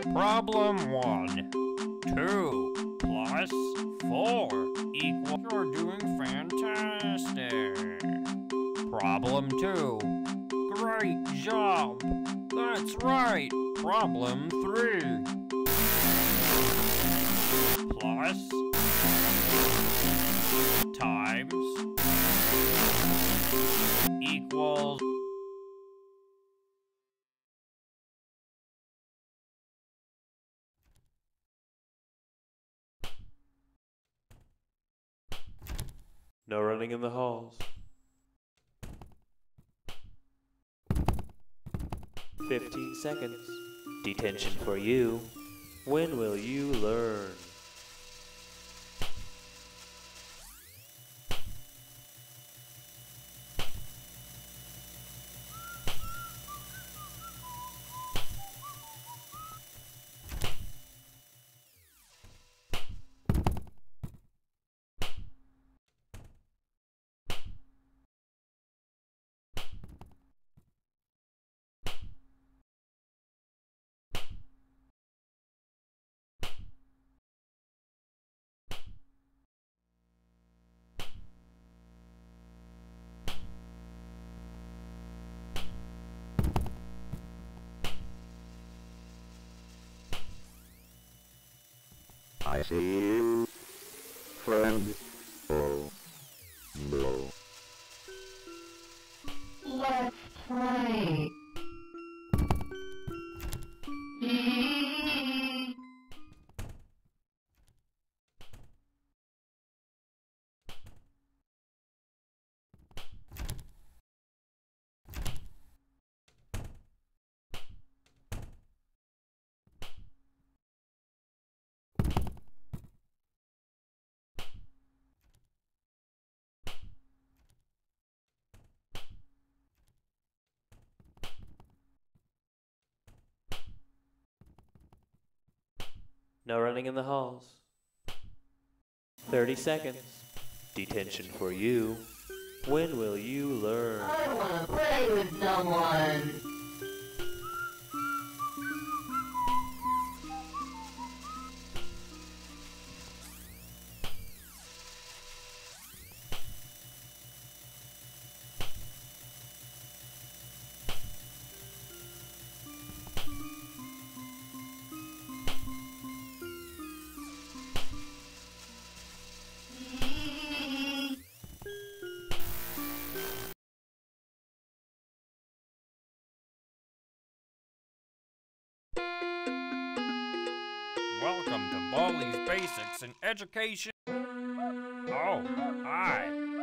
Problem 1. 2 plus 4 equals... You're doing fantastic. Problem 2. Great job. That's right. Problem 3. Plus times equals... No running in the halls. 15 seconds. Detention for you. When will you learn? I see you, friend. Oh, no. Let's play. No running in the halls. 30 seconds. Detention for you. When will you learn? I wanna play with someone. Welcome to Baldi's Basics in Education. Oh, hi.